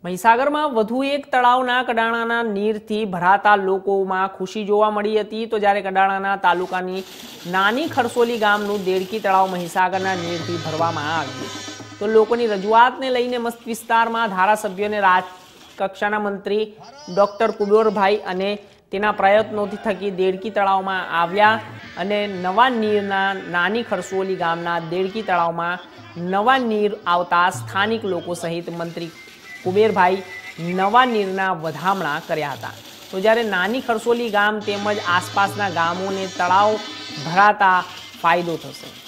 મહીસાગરમાં વધુ એક તળાવના કડાણાના નીરથી ભરાતા લોકોમાં ખુશી જોવા મળી હતી। તો જ્યારે કડાણાના તાલુકાની નાની ખરસોલી ગામનું દેડકી તળાવ મહીસાગરના નીરથી ભરવામાં આવ્યું, તો લોકોની રજૂઆતને લઈને મસ્ત વિસ્તારમાં ધારાસભ્યોને રાજકક્ષાના મંત્રી ડોક્ટર કુબેરભાઈ અને તેના પ્રયત્નોથી થકી દેડકી તળાવમાં આવ્યા અને નવા નીરના નાની ખરસોલી ગામના દેડકી તળાવમાં નવા નીર આવતા સ્થાનિક લોકો સહિત મંત્રી કુબેરભાઈ નવા નીરના વધામણા કર્યા હતા। તો જ્યારે નાની ખરસોલી ગામ તેમજ આસપાસના ગામોને તળાવ ભરાતા ફાયદો થશે।